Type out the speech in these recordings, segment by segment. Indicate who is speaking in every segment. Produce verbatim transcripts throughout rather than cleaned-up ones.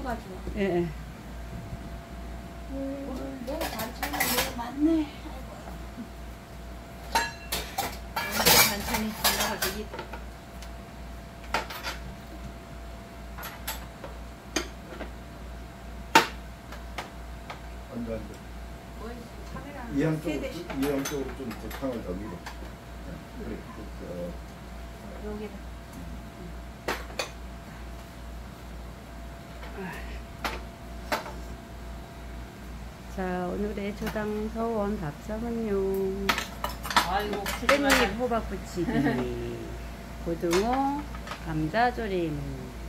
Speaker 1: 가지고.
Speaker 2: 예. 예.
Speaker 1: 음, 내가 반찬이 너무 많네. 오늘 반찬이 하나가 되기.
Speaker 3: 안돼 안돼.
Speaker 1: 뭐 카메라
Speaker 3: 이양 쪽으로 이양 쪽으로 좀 고창을 더 밀어. 그래. 그,
Speaker 1: 여기다.
Speaker 2: 자, 오늘의 초당 서원 밥상은요.
Speaker 1: 아이고,
Speaker 2: 깻잎 호박 부치기, 고등어, 감자조림,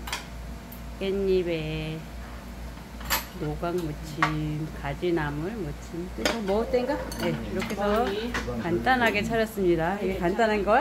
Speaker 2: 깻잎에 노각 무침, 가지나물 무침. 이거 먹을 때인가? 네, 이렇게 해서 간단하게 차렸습니다. 이게 간단한 거야?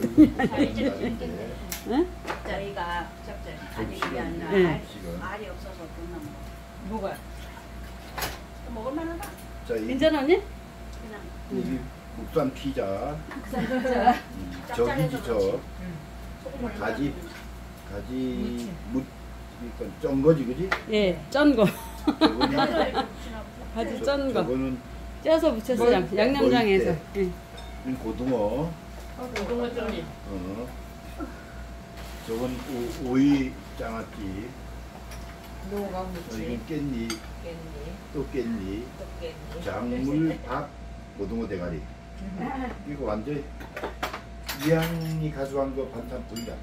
Speaker 2: 응?
Speaker 1: 저희가 짭짤 아니 그게 아니라
Speaker 2: 네.
Speaker 1: 알, 알이 없어서 끝난 거.
Speaker 2: 뭐가?
Speaker 1: 먹을 만하다.
Speaker 3: 자, 이,
Speaker 2: 괜찮아 언니?
Speaker 1: 그냥
Speaker 3: 이 국산 피자.
Speaker 1: 국산 피자.
Speaker 3: 음, 저기지 저
Speaker 1: 소금을
Speaker 3: 가지 가지 무 그러니까 쩐 거지 그지?
Speaker 2: 예, 쩐 거.
Speaker 3: 저거는
Speaker 2: 가지
Speaker 3: 저-
Speaker 2: 쩐 거.
Speaker 3: 저거는
Speaker 2: 쪄서 무쳐서 양, 양념장에서. 예.
Speaker 3: 이 고등어.
Speaker 1: 고등어 쫄이.
Speaker 3: 어. 저건 오, 오이 장아찌.
Speaker 1: 노각
Speaker 3: 이건 깻잎.
Speaker 1: 깻잎,
Speaker 3: 또 깻잎.
Speaker 1: 또 깻잎.
Speaker 3: 작물 밥 고등어 대가리. 이거 완전 이양이 가져간 거 반찬 보이다.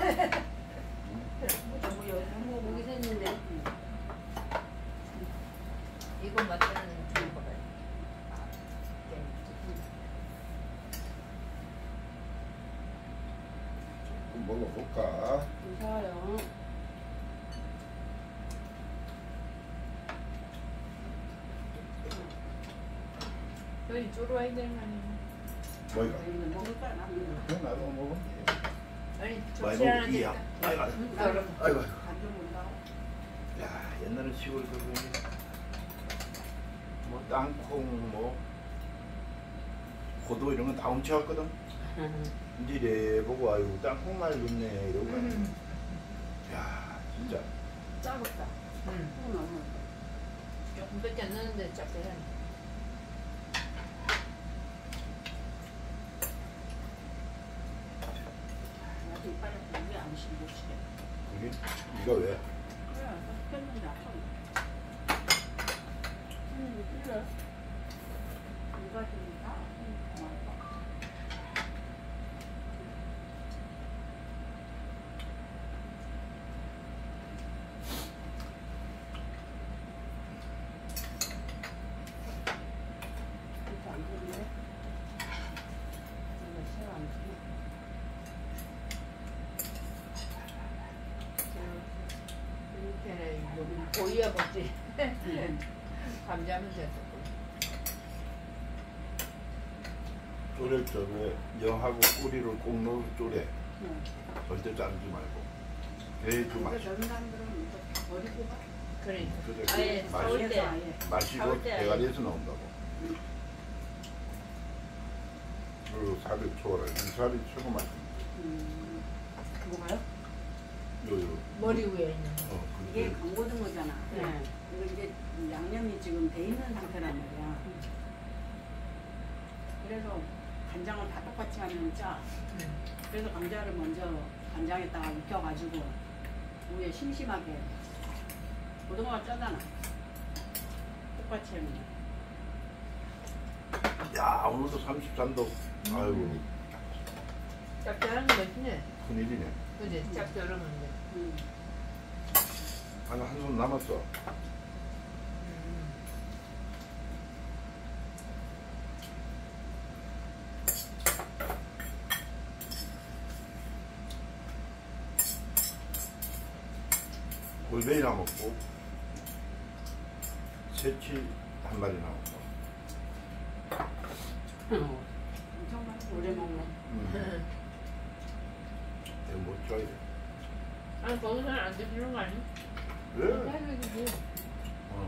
Speaker 1: 뭐 요즘 뭐 고기 샀는데 이거 맞다는 좋은 거다.
Speaker 3: 조금 먹어볼까?
Speaker 2: 무서워요.
Speaker 1: 여기 쫄아야 되는 거 아니야?
Speaker 3: 뭐이가?
Speaker 1: 먹을 거야 나.
Speaker 3: 그럼 나도 먹으면 돼.
Speaker 1: 아니
Speaker 3: 많이
Speaker 1: 접시 하나
Speaker 3: 먹기야.
Speaker 1: 드릴까?
Speaker 3: 아이고
Speaker 1: 응,
Speaker 3: 아이고
Speaker 1: 여러분.
Speaker 3: 아이고.
Speaker 1: 반좀 온다고?
Speaker 3: 야 옛날에 시골 그러니 뭐 땅콩 뭐 고도 이런 건 다 훔쳐왔거든. 이제 이래 보고 아이고 땅콩 말 좋네 이러고.
Speaker 1: 음.
Speaker 3: 야 진짜.
Speaker 1: 짜겠다. 응. 조금밖에 안 넣는데 짭짤해. 나도 이빨에 고기 안 씹어치게.
Speaker 3: 그게 이거 왜?
Speaker 1: 그래, 켰는데 아파. 음, 그래. 이거 주니까 고맙다. 이거 안 좋네. 이거 새우 안 좋네. 이렇게는 여기 보이야 먹지. 감자면 됐어.
Speaker 3: 쪼래 저에 영하고 꼬리를 꼭 넣어 쪼래. 절대 자르지 말고. 대주
Speaker 1: 이거
Speaker 3: 마시.
Speaker 1: 저런 사람들은 이거 다 버리고 가. 그러니까.
Speaker 3: 그래,
Speaker 1: 아예
Speaker 3: 마시-
Speaker 1: 사올 때 아예.
Speaker 3: 마시고
Speaker 1: 사올 때 아예.
Speaker 3: 대가리에서 나온다고. 그리고 살이 좋아라. 이 살이 최고 맛있네.
Speaker 1: 음, 그거가요?
Speaker 3: 요요.
Speaker 1: 머리 위에 있는 거.
Speaker 3: 어,
Speaker 4: 이게
Speaker 3: 그게
Speaker 4: 강고등어잖아.
Speaker 1: 네.
Speaker 4: 이거 이제 양념이 지금 돼 있는 상태란 말이야. 그래서 간장을 다 똑같이 하면 짜. 그래서 감자를 먼저 간장에다가 익혀가지고 위에 심심하게 고등어가 짜잖아. 똑같이 하면.
Speaker 3: 야 오늘도 삼십삼 도. 아이고
Speaker 1: 짭짤한 거 맛있네.
Speaker 3: 큰일이네.
Speaker 1: 그지? 짭짤한 건데.
Speaker 4: 음.
Speaker 3: 하나 한 손 남았어.
Speaker 1: 음.
Speaker 3: 골뱅이 남았고 새치 한 마리 남았고.
Speaker 4: 엄청 많이 오래 먹네.
Speaker 3: 음. 이거 뭐 줘야 돼?
Speaker 1: 아니 거기서는 안 드시는 거 아니야?
Speaker 3: 왜?
Speaker 1: 해야지.
Speaker 3: 어.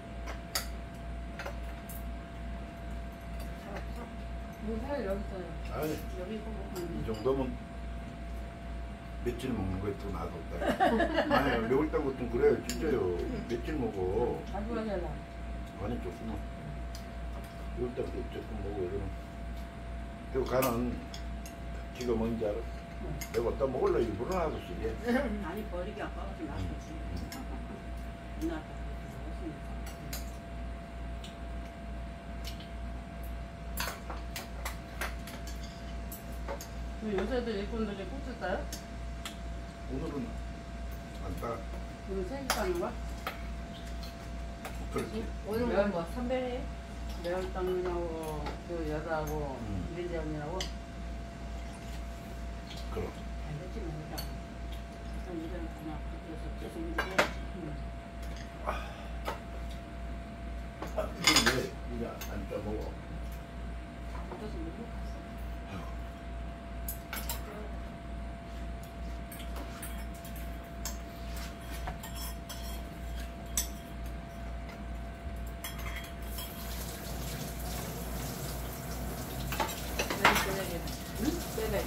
Speaker 1: 무사히 여기 있어요.
Speaker 3: 아니
Speaker 1: 여기 있고 뭐.
Speaker 3: 이 정도면 며칠 먹는 거에 또 놔뒀다. 아니 매울당 같은 그래요 진짜요. 며칠 먹어.
Speaker 1: 자주 가잖아.
Speaker 3: 많이 조금 매울당도 조금 먹어 이러면. 그 간은 지가 뭔지 알아? 내가 어디다 먹을래 일부러 놔뒀어 이게.
Speaker 4: 아니 버리기 아까워서 놔뒀지. 누나가 먹었으니까.
Speaker 2: 요새도 일꾼들이 꽃을 따요?
Speaker 3: 오늘은 안 따.
Speaker 2: 오늘 생일 따는 거야?
Speaker 3: 그렇지.
Speaker 1: 오늘 뭐 선별해?
Speaker 2: 매월당하고 그 여자하고
Speaker 3: 음.
Speaker 2: 이은지 언니하고
Speaker 3: 그럼.
Speaker 4: 안 됐지 뭐 일단. 일단 이런 그냥 그래서 계속 움직여야지.
Speaker 3: 아, 이게 왜 이게 안 떠먹어?
Speaker 4: 그래서 먹고 갔어.
Speaker 1: 응? 빼빼.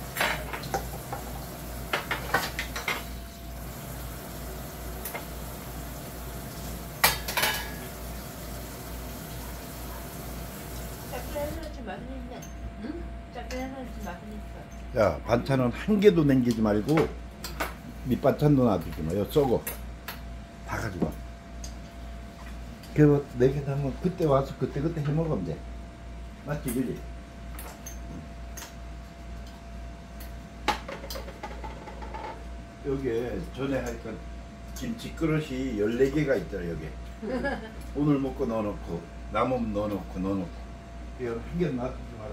Speaker 1: 작게 해놓지 맛은 있네. 응? 작게 해놓지 맛은 있어.
Speaker 3: 야 반찬은 한 개도 남기지 말고 밑반찬도 놔두지 마. 요 쏘고 다 가지고 와. 그리고 네개 담으면 그때 와서 그때 그때 해 먹으면 돼. 맞지 그지? 여기에 전에 하니까 김치 그릇이 열네 개가 있더라 여기. 오늘 먹고 넣어놓고 남으면 넣어놓고 넣어놓고 이거 한 개 놔두지 마라.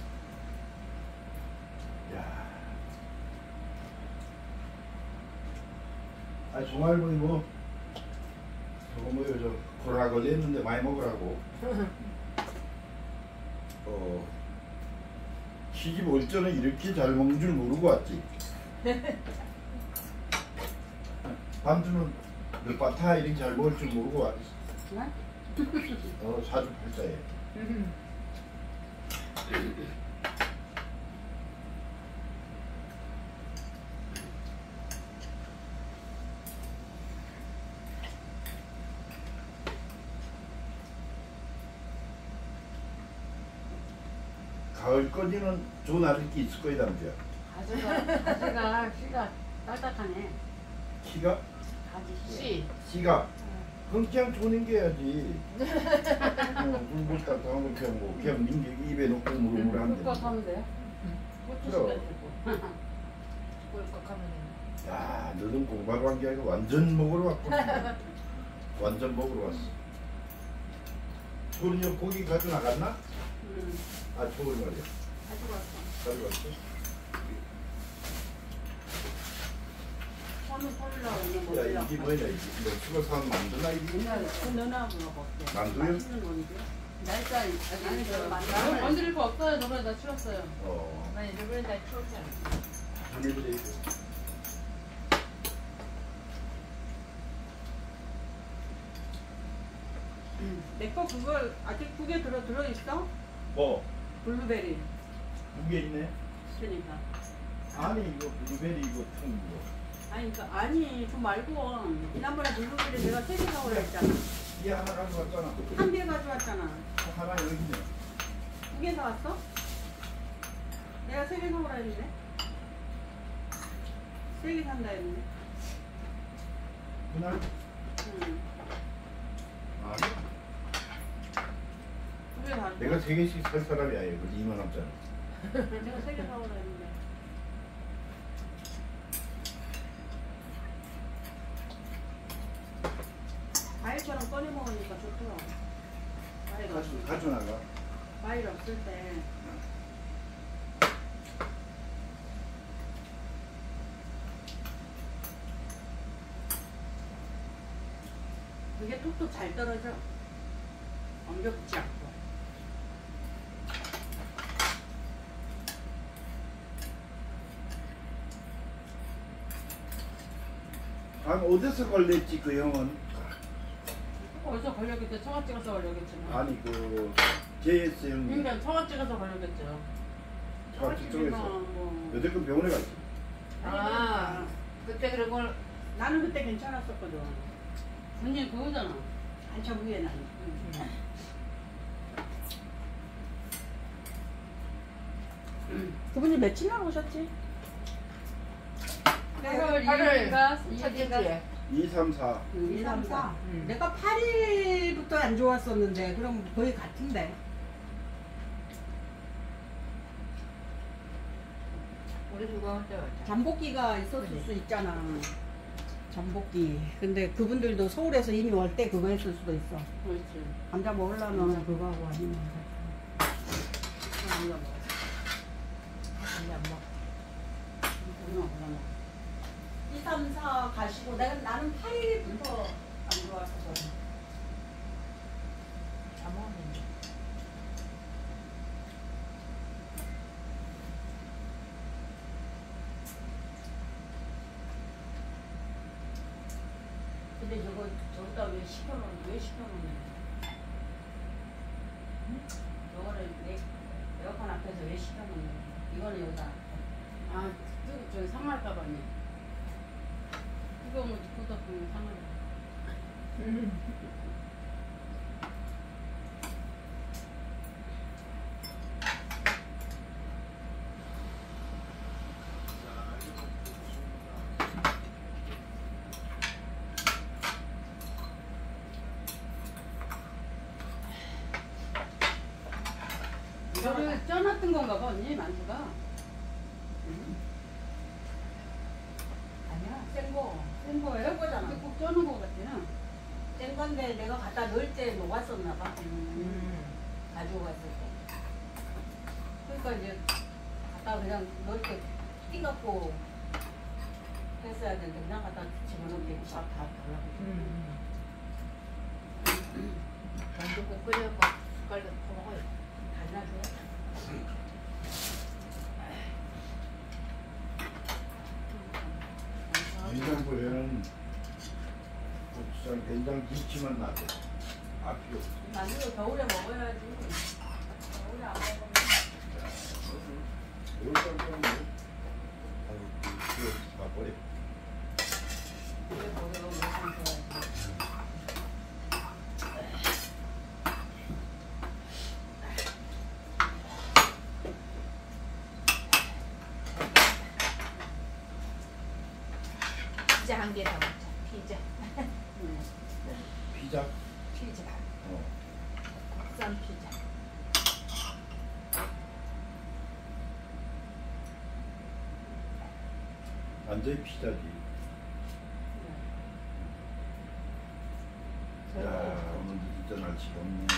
Speaker 3: 야. 아 종알분이 뭐 저거 뭐요 저 코로나 걸렸는데 많이 먹으라고. 어 시집 올 전에 이렇게 잘 먹는 줄 모르고 왔지. 반주는 몇바타 이렇게 잘 먹을 줄 모르고 왔지.
Speaker 2: 네?
Speaker 3: 어 사주 팔자에. 가을까지는 좋은 아랫게 있을 거야 남자.
Speaker 2: 가지가 가지가 씨가 딱딱하네.
Speaker 3: 키가
Speaker 2: 가지 씨.
Speaker 1: 씨.
Speaker 3: 씨가 그럼 그냥 조는 게 해야지. 어, 물물 따뜻한 거 그냥 뭐 그냥 민기 입에 넣고 물을 안
Speaker 2: 꿀꺽
Speaker 3: 돼.
Speaker 2: 하면 돼요?
Speaker 1: 고추
Speaker 3: 그럼.
Speaker 1: 시간 주고. 꿀꺽하면
Speaker 3: 야, 너는 공부하러 간 게 아니고 완전 먹으러 왔구나. 완전 먹으러 왔어. 초은이 형 고기 가져 나갔나?
Speaker 2: 음.
Speaker 3: 아, 초을 말이야.
Speaker 2: 가지고 왔어.
Speaker 3: 가져갔어.
Speaker 2: 처음에 털으려고 오늘
Speaker 3: 야,
Speaker 2: 먹으려고.
Speaker 3: 이게 뭐냐, 이게. 너 수거 사면 만드나, 이게?
Speaker 4: 그 누나하고 먹었대.
Speaker 3: 만두요?
Speaker 4: 맛있는 건데.
Speaker 2: 날짜
Speaker 4: 아니,
Speaker 2: 아니
Speaker 4: 저
Speaker 2: 저
Speaker 4: 만두.
Speaker 2: 건드릴 거 없어요. 저번에 다 치웠어요.
Speaker 3: 어,
Speaker 1: 나 이번에 나 추웠잖아.
Speaker 3: 한일부대 이거.
Speaker 4: 내 거 그걸 아직 두 개 들어 들어 있어?
Speaker 3: 뭐,
Speaker 4: 블루베리.
Speaker 3: 무게 있네?
Speaker 4: 그러니까.
Speaker 3: 아니, 이거 블루베리 이거 통 이거.
Speaker 4: 아니 그러니까 아니 그 말고 지난번에 블루베리 내가 세 개 사오라 했잖아.
Speaker 3: 얘 하나 가져왔잖아.
Speaker 4: 한 개 가져왔잖아.
Speaker 3: 하나 여기 있네.
Speaker 4: 두 개 사왔어? 내가 세 개 사오라 했는데. 세 개 산다 했는데.
Speaker 3: 그날?
Speaker 4: 응.
Speaker 3: 아니,
Speaker 4: 두 개 사.
Speaker 3: 내가 세 개씩 살 사람이 아니에요. 그래서 이만 원짜리.
Speaker 4: 내가 세 개 사오라 했는데. 과일처럼 꺼내 먹으니까 좋더라고. 과일
Speaker 3: 가져,
Speaker 4: 없을 때.
Speaker 3: 가져나가.
Speaker 4: 과일 없을 때. 그게 톡톡 잘 떨어져. 엉겨 붙지 않고.
Speaker 3: 아, 어디서 걸렸지, 그 형은?
Speaker 2: 어디서 걸렸겠죠? 청아 찍어서 걸렸겠죠.
Speaker 3: 아니, 그, 제이에스 형님.
Speaker 2: 그러니까 청아 찍어서 걸렸겠죠.
Speaker 3: 저 저쪽에서
Speaker 2: 뭐.
Speaker 3: 여태껏 병원에 갔지.
Speaker 1: 아, 그때 그런 걸
Speaker 4: 나는 그때 괜찮았었거든.
Speaker 2: 언니 그거잖아.
Speaker 4: 한참 후에 나는. 그분이 며칠 날 오셨지?
Speaker 2: 팔월
Speaker 1: 팔월
Speaker 2: 이일인가
Speaker 1: 첫째 주에.
Speaker 3: 이, 삼, 사.
Speaker 4: 이, 삼, 사.
Speaker 1: 음.
Speaker 4: 내가 팔 일부터 안 좋았었는데 그럼 거의 같은데.
Speaker 1: 우리 누가 혼자 왔잖아.
Speaker 4: 잠복기가 있었을 수 있잖아. 잠복기. 근데 그분들도 서울에서 이미 올 때 그거 했을 수도 있어.
Speaker 2: 그렇지.
Speaker 4: 감자 먹으려면 그거 하고 아니면
Speaker 2: 감자 먹어.
Speaker 1: 아니 안 먹.
Speaker 2: 그거 그거.
Speaker 4: 이, 삼, 사 가시고 내가 나는 팔 일부터 안 좋았어.
Speaker 1: 안 먹었는데.
Speaker 2: 근데 저거 저기다 왜 시켜놓은 왜 시켜놓는 거야? 저거를 내 에어컨 앞에서 왜 시켜놓는 거야? 이거는 여기다. 아, 저기 저기 상할까봐 니. 이거 뭐 그거 보면 상할. 이거를 쪄놨던 건가 봐 언니 만두가.
Speaker 4: 아니야, 센 거.
Speaker 2: 센 거예요?
Speaker 4: 센 거잖아.
Speaker 2: 근데 꼭 쪄놓은 거 같아.
Speaker 4: 센 건데 내가 갖다 넣을 때 녹았었나 봐.
Speaker 1: 음.
Speaker 4: 가지고 갔을 때. 그러니까 이제 갖다 그냥 넣을 때 띵갖고 했어야 되는데 그냥 갖다 집어넣게 싹다 달라고.
Speaker 1: 음. 완전 꼭 끓여서 숟갈로 퍼먹어요.
Speaker 4: 달라줘요.
Speaker 3: 인삼불에는 고추장, 된장, 김치만 나고 아 필요 없어.
Speaker 4: 만두도 겨울에 먹어야지. 겨울에 안 먹으면.
Speaker 3: 겨울장 거는 뭐 아유 필요 없어 다 버려.
Speaker 4: 이게 먹으면 참 좋아야지.
Speaker 1: 피자 한 개 더 먹자. 피자.
Speaker 3: 피자.
Speaker 1: 피자.
Speaker 3: 어.
Speaker 1: 국산 피자.
Speaker 3: 완전히 피자지. 야 오늘 진짜 날씨가 없네.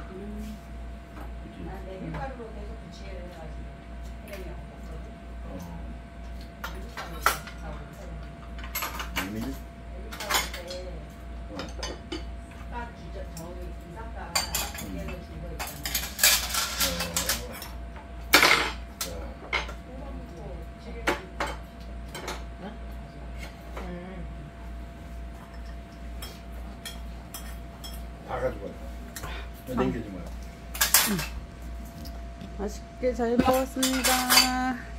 Speaker 3: 그치?
Speaker 4: 난 내밀가루로 계속 부치를 해가지고 해령이하고 먹거든.
Speaker 3: 어.
Speaker 4: 내밀가루 나오고
Speaker 3: 메밀?
Speaker 4: 내밀가루 때
Speaker 3: 어.
Speaker 4: 딱 주저 저기 이삭가 거기에는 준거 있잖아.
Speaker 3: 어. 자.
Speaker 4: 홍삼고 칠일
Speaker 1: 음.
Speaker 3: 다 가져갔다. 남기지 마.
Speaker 2: 맛있게 잘 먹었습니다.